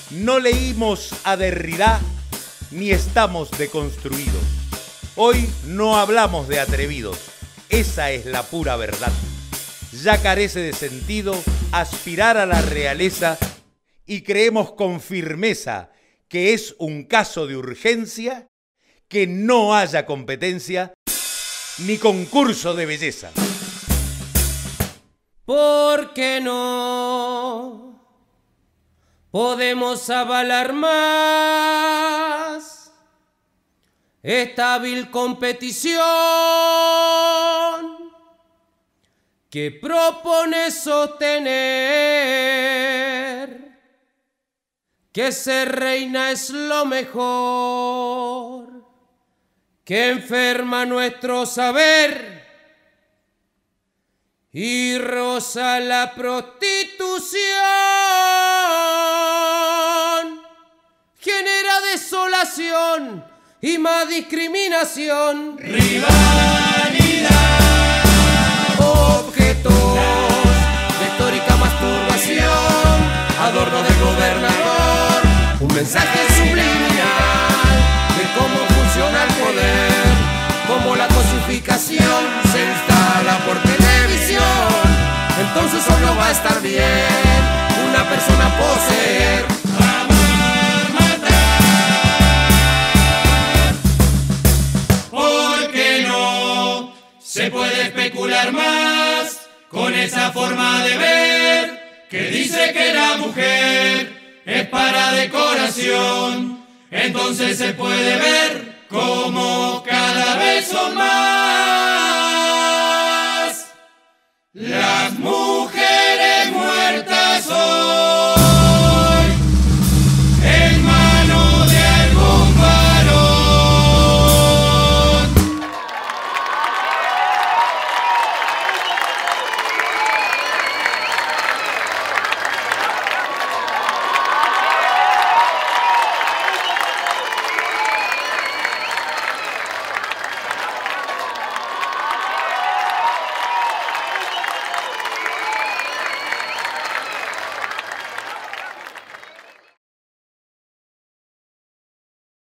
No leímos a Derrida ni estamos deconstruidos. Hoy no hablamos de atrevidos, esa es la pura verdad. Ya carece de sentido aspirar a la realeza y creemos con firmeza que es un caso de urgencia que no haya competencia ni concurso de belleza. ¿Por qué no podemos avalar más esta vil competición que propone sostener que ser reina es lo mejor, que enferma nuestro saber y roza la prostitución, genera desolación y más discriminación, rivalidad, objetos de histórica masturbación, adorno del gobernador, un mensaje subliminal de cómo funciona el poder, cómo la cosificación se instala por televisión. Entonces solo va a estar bien una persona poseer, amar, matar. ¿Por qué no se puede especular más con esa forma de ver que dice que la mujer es para decoración? Entonces se puede ver como cada vez son más las mujeres.